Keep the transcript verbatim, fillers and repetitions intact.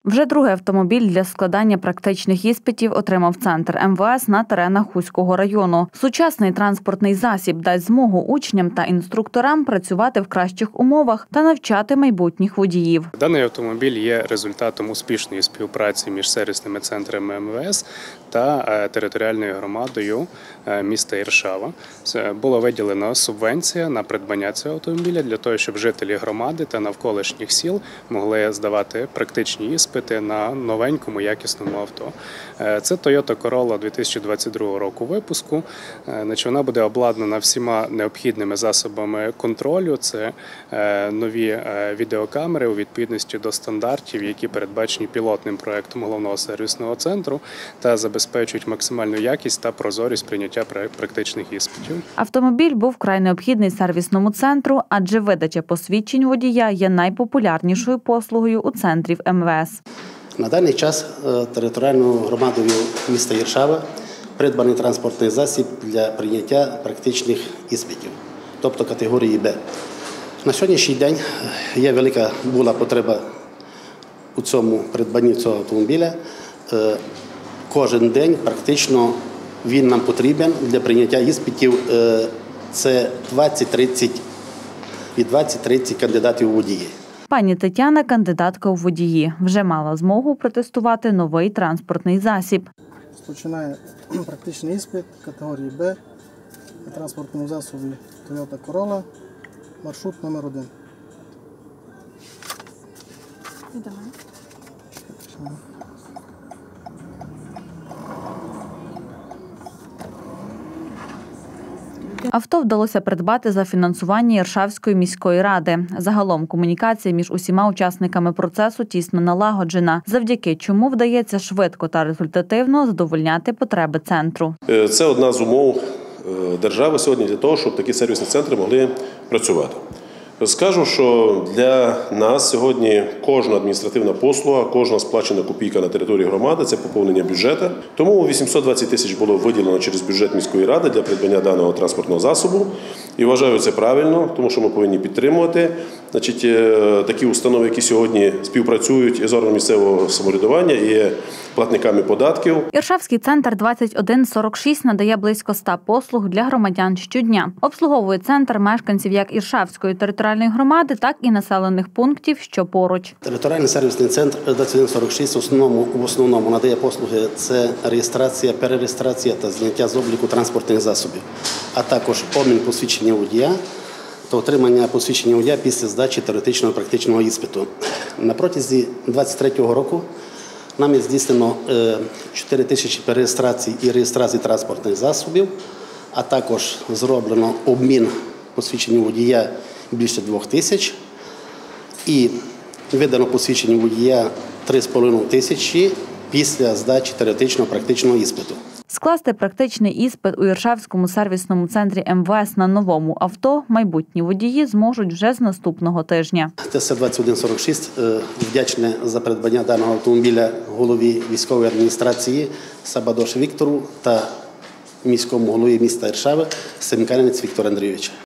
Вже другий автомобіль для складання практичних іспитів отримав центр ем ве ес на теренах Хуського району. Сучасний транспортний засіб дасть змогу учням та інструкторам працювати в кращих умовах та навчати майбутніх водіїв. Даний автомобіль є результатом успішної співпраці між сервісними центрами ем ве ес та територіальною громадою міста Іршава. Була виділена субвенція на придбання цього автомобіля для того, щоб жителі громади та навколишніх сіл могли здавати практичні іспити на новенькому якісному авто. Це Toyota Corolla дві тисячі двадцять другого року випуску. Вона буде обладнана всіма необхідними засобами контролю. Це нові відеокамери у відповідності до стандартів, які передбачені пілотним проєктом головного сервісного центру та забезпечують максимальну якість та прозорість прийняття практичних іспитів. Автомобіль був вкрай необхідний сервісному центру, адже видача посвідчень водія є найпопулярнішою послугою у центрів ем ве ес. На даний час територіальною громадою міста Іршава придбаний транспортний засіб для прийняття практичних іспитів, тобто категорії Б. На сьогоднішній день є велика була потреба у цьому придбанні цього автомобіля. Кожен день практично він нам потрібен для прийняття іспитів. Це двадцять-тридцять, від двадцять-тридцять кандидатів у водії. Пані Тетяна – кандидатка у водії. Вже мала змогу протестувати новий транспортний засіб. Починає практичний іспит категорії Б на транспортному засобі Toyota Corolla, маршрут номер один. Авто вдалося придбати за фінансування Іршавської міської ради. Загалом комунікація між усіма учасниками процесу тісно налагоджена, завдяки чому вдається швидко та результативно задовольняти потреби центру. Це одна з умов держави сьогодні для того, щоб такі сервісні центри могли працювати. Скажу, що для нас сьогодні кожна адміністративна послуга, кожна сплачена копійка на території громади – це поповнення бюджету. Тому вісімсот двадцять тисяч було виділено через бюджет міської ради для придбання даного транспортного засобу. І вважаю це правильно, тому що ми повинні підтримувати значить, такі установи, які сьогодні співпрацюють із органами місцевого самоврядування і платниками податків. Іршавський центр двадцять один сорок шість надає близько ста послуг для громадян щодня. Обслуговує центр мешканців як Іршавської територіальної громади, так і населених пунктів, що поруч. Територіальний сервісний центр двадцять один сорок шість в основному, в основному надає послуги – це реєстрація, перереєстрація та зняття з обліку транспортних засобів, а також обмін посвідчення водія та отримання посвідчення водія після здачі теоретичного практичного іспиту. На протязі двадцять третього року нами здійснено чотири тисячі перереєстрацій і реєстрацій транспортних засобів, а також зроблено обмін посвідчення водія більше двох тисяч і видано посвідчення водія три з половиною тисячі після здачі теоретичного практичного іспиту. Скласти практичний іспит у Іршавському сервісному центрі ем ве ес на новому авто майбутні водії зможуть вже з наступного тижня. Те ес двадцять один сорок шість вдячне за придбання даного автомобіля голові військової адміністрації Сабадош Віктору та міському голові міста Іршави Семканець Віктор Андрійович.